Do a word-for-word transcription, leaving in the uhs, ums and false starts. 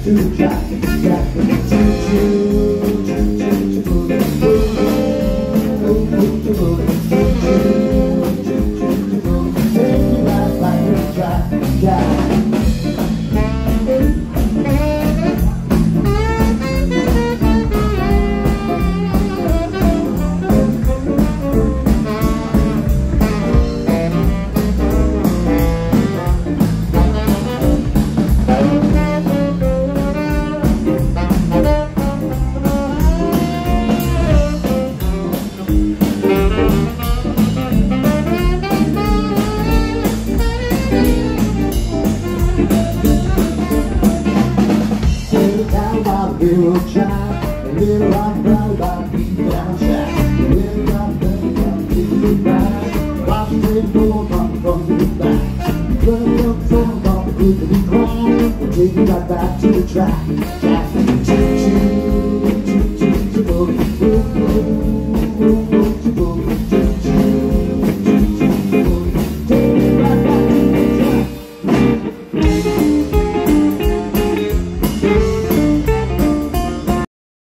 to the track. Jack, choo choo, choo choo choo, move it, move it, move it, choo choo, choo choo choo, take me back like a track, Jack. Little child, a little rock brother about deep down shack. A little rock brother about deep back. Watch the door come from the back. Run up from the good to be quiet. We'll take you right back to the track. Jack.